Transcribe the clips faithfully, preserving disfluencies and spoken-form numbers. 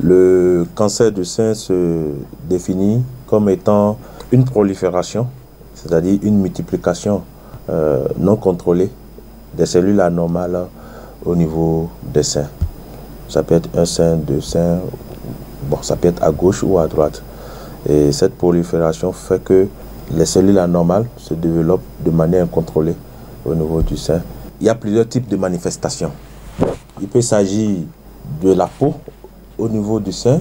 Le cancer du sein se définit comme étant une prolifération, c'est-à-dire une multiplication euh, non contrôlée des cellules anormales au niveau des seins. Ça peut être un sein, deux seins, bon, ça peut être à gauche ou à droite. Et cette prolifération fait que les cellules anormales se développent de manière incontrôlée au niveau du sein. Il y a plusieurs types de manifestations. Il peut s'agir de la peau au niveau du sein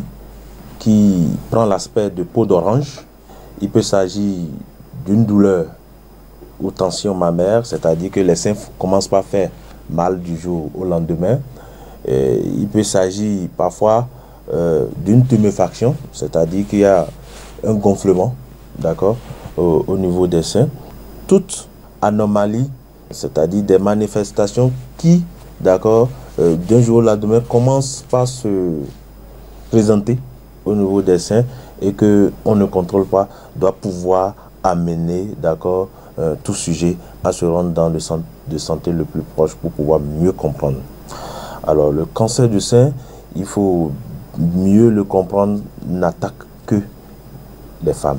qui prend l'aspect de peau d'orange. Il peut s'agir d'une douleur ou tension mammaire, c'est-à-dire que les seins commencent par faire mal du jour au lendemain. Et il peut s'agir parfois euh, d'une tuméfaction, c'est-à-dire qu'il y a un gonflement, d'accord, au, au niveau des seins. Toute anomalie, c'est-à-dire des manifestations qui, d'accord, euh, d'un jour au lendemain commencent par se présenter au niveau des seins et qu'on ne contrôle pas, doit pouvoir amener, d'accord, euh, tout sujet à se rendre dans le centre de santé le plus proche pour pouvoir mieux comprendre. Alors, le cancer du sein, il faut mieux le comprendre, n'attaque que les femmes.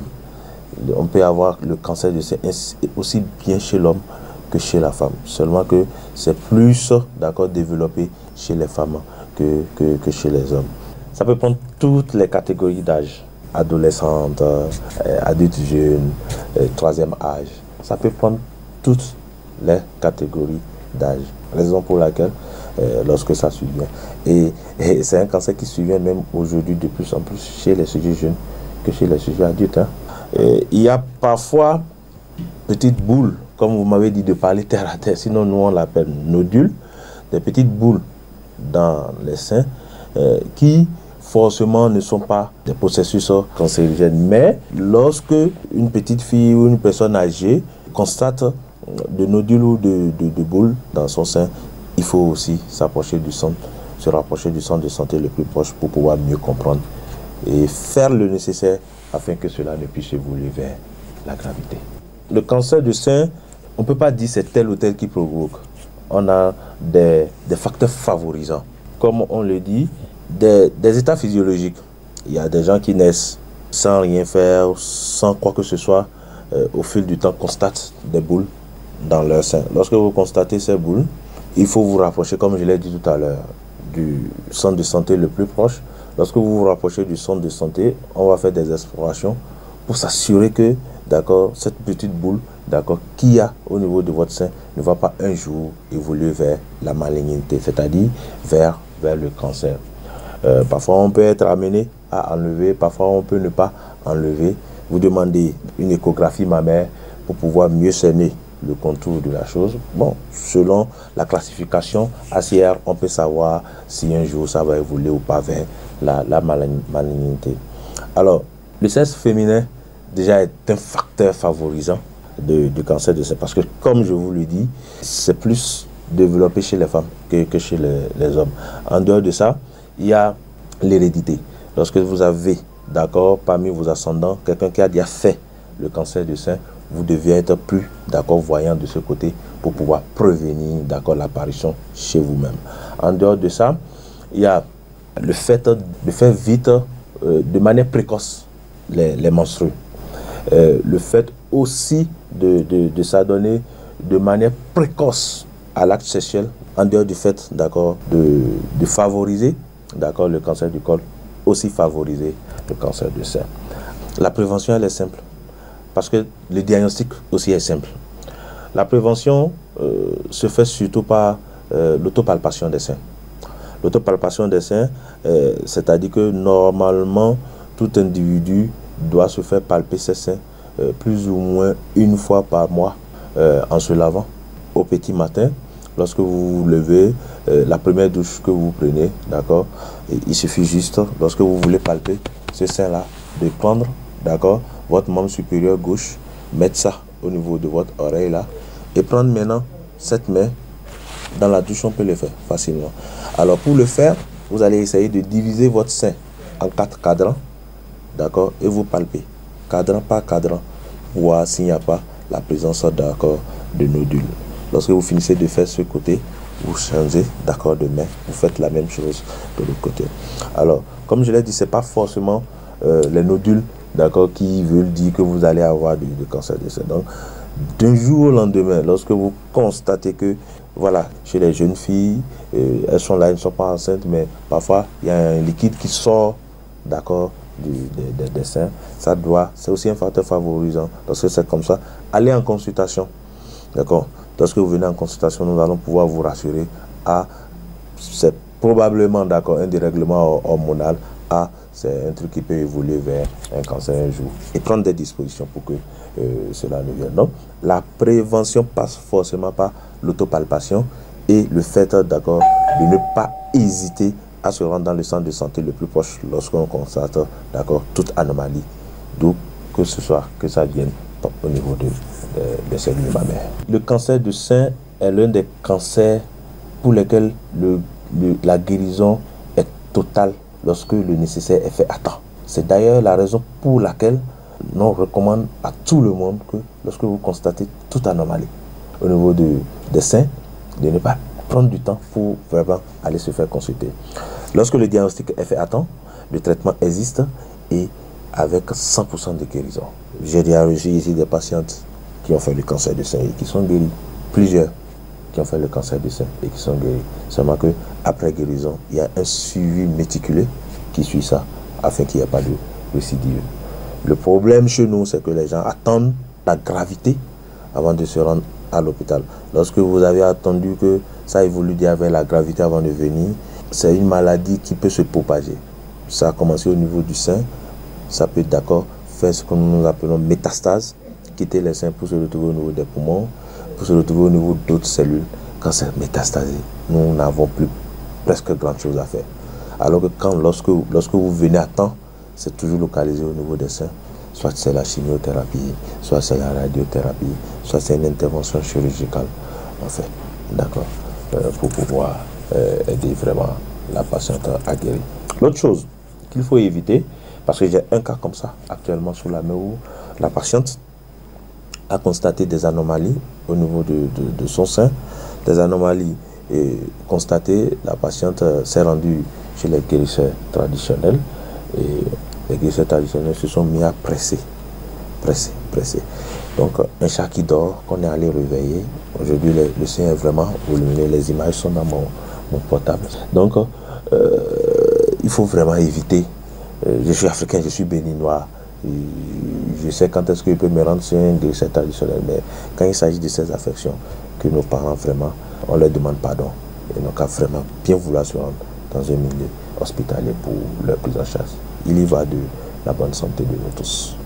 On peut avoir le cancer du sein aussi bien chez l'homme que chez la femme. Seulement que c'est plus, d'accord, développé chez les femmes que, que, que chez les hommes. Ça peut prendre toutes les catégories d'âge. Adolescente, euh, adulte jeune, euh, troisième âge. Ça peut prendre toutes les catégories d'âge. Raison pour laquelle, euh, lorsque ça survient. Et, et c'est un cancer qui survient même aujourd'hui de plus en plus chez les sujets jeunes que chez les sujets adultes. Hein. Et il y a parfois petites boules, comme vous m'avez dit de parler terre à terre, sinon nous on l'appelle nodules, des petites boules dans les seins euh, qui forcément ne sont pas des processus cancérigènes. Mais lorsque une petite fille ou une personne âgée constate de nodules ou de, de, de boules dans son sein, il faut aussi s'approcher du centre, se rapprocher du centre de santé le plus proche pour pouvoir mieux comprendre et faire le nécessaire afin que cela ne puisse évoluer vers la gravité. Le cancer du sein, on ne peut pas dire c'est tel ou tel qui provoque. On a des, des facteurs favorisants. Comme on le dit, des, des états physiologiques. Il y a des gens qui naissent sans rien faire, sans quoi que ce soit, euh, au fil du temps, constatent des boules dans leur sein. Lorsque vous constatez ces boules, il faut vous rapprocher, comme je l'ai dit tout à l'heure, du centre de santé le plus proche. Lorsque vous vous rapprochez du centre de santé, on va faire des explorations pour s'assurer que, d'accord, cette petite boule, d'accord, qu'il y a au niveau de votre sein ne va pas un jour évoluer vers la malignité, c'est-à-dire vers, vers le cancer. Euh, parfois, on peut être amené à enlever, parfois, on peut ne pas enlever. Vous demandez une échographie mammaire pour pouvoir mieux cerner le contour de la chose. Bon, selon la classification A C R, on peut savoir si un jour ça va évoluer ou pas vers la, la malignité. Alors, le sexe féminin déjà est un facteur favorisant de, du cancer de sein parce que, comme je vous le dis, c'est plus développé chez les femmes que, que chez les, les hommes. En dehors de ça, il y a l'hérédité. Lorsque vous avez, d'accord, parmi vos ascendants, quelqu'un qui a déjà fait le cancer du sein, vous devez être plus, d'accord, voyant de ce côté pour pouvoir prévenir, d'accord, l'apparition chez vous-même. En dehors de ça, il y a le fait de faire vite, euh, de manière précoce, les, les menstrues. Euh, le fait aussi de, de, de s'adonner de manière précoce à l'acte sexuel, en dehors du fait, d'accord, de, de favoriser, d'accord, le cancer du col, aussi favoriser le cancer du sein. La prévention, elle est simple. Parce que le diagnostic aussi est simple. La prévention euh, se fait surtout par euh, l'autopalpation des seins. L'autopalpation des seins, euh, c'est-à-dire que normalement, tout individu doit se faire palper ses seins euh, plus ou moins une fois par mois euh, en se lavant au petit matin. Lorsque vous vous levez, euh, la première douche que vous prenez, d'accord, il suffit juste, lorsque vous voulez palper ce sein-là, de prendre, d'accord, votre membre supérieur gauche, mettre ça au niveau de votre oreille là, et prendre maintenant cette main dans la douche, on peut le faire facilement. Alors pour le faire, vous allez essayer de diviser votre sein en quatre cadrans, d'accord, et vous palpez, cadran par cadran, voir s'il n'y a pas la présence, d'accord, de nodules. Lorsque vous finissez de faire ce côté, vous changez d'accord de main, vous faites la même chose de l'autre côté. Alors, comme je l'ai dit, c'est pas forcément euh, les nodules, d'accord, qui veulent dire que vous allez avoir du, du cancer du sein. Donc, d'un jour au lendemain, lorsque vous constatez que, voilà, chez les jeunes filles, euh, elles sont là, elles ne sont pas enceintes, mais parfois, il y a un liquide qui sort, d'accord, du, des, des, des seins, ça doit, c'est aussi un facteur favorisant. Lorsque c'est comme ça, allez en consultation, d'accord. Lorsque vous venez en consultation, nous allons pouvoir vous rassurer. Ah, c'est probablement, d'accord, un dérèglement hormonal. Ah, c'est un truc qui peut évoluer vers un cancer un jour. Et prendre des dispositions pour que euh, cela ne vienne. Donc, la prévention passe forcément par l'autopalpation et le fait, d'accord, de ne pas hésiter à se rendre dans le centre de santé le plus proche lorsqu'on constate, d'accord, toute anomalie. D'où que ce soit, que ça vienne au niveau de, de, de cellules mammaires. Le cancer du sein est l'un des cancers pour lesquels le, le, la guérison est totale lorsque le nécessaire est fait à temps. C'est d'ailleurs la raison pour laquelle on recommande à tout le monde que lorsque vous constatez toute anomalie au niveau de, des seins, de ne pas prendre du temps pour vraiment aller se faire consulter. Lorsque le diagnostic est fait à temps, le traitement existe et avec cent pour cent de guérison. J'ai diagnostiqué ici des patientes qui ont fait le cancer du sein et qui sont guéries. Plusieurs qui ont fait le cancer du sein et qui sont guéris. Seulement qu'après guérison, il y a un suivi méticuleux qui suit ça afin qu'il n'y ait pas de récidive. Le problème chez nous, c'est que les gens attendent la gravité avant de se rendre à l'hôpital. Lorsque vous avez attendu que ça évolue avec la gravité avant de venir, c'est une maladie qui peut se propager. Ça a commencé au niveau du sein, ça peut d'accord faire ce que nous appelons métastase, quitter les seins pour se retrouver au niveau des poumons, pour se retrouver au niveau d'autres cellules. Quand c'est métastasé, nous n'avons plus presque grand chose à faire. Alors que quand, lorsque, lorsque vous venez à temps, c'est toujours localisé au niveau des seins. Soit c'est la chimiothérapie, soit c'est la radiothérapie, soit c'est une intervention chirurgicale, en fait, d'accord, euh, pour pouvoir euh, aider vraiment la patiente à guérir. L'autre chose qu'il faut éviter, parce que j'ai un cas comme ça actuellement sous la main où la patiente a constaté des anomalies au niveau de, de, de son sein, des anomalies et constatées, la patiente s'est rendue chez les guérisseurs traditionnels et les guérisseurs traditionnels se sont mis à presser, presser, presser. Donc un chat qui dort, qu'on est allé réveiller, aujourd'hui le, le sein est vraiment volumineux, les images sont dans mon, mon portable. Donc euh, il faut vraiment éviter. Euh, je suis africain, je suis béninois. Je sais quand est-ce que je peux me rendre sur un guérisseur traditionnel, mais quand il s'agit de ces affections, que nos parents vraiment, on leur demande pardon. Et donc à vraiment bien vouloir se rendre dans un milieu hospitalier pour leur prise en charge. Il y va de la bonne santé de nous tous.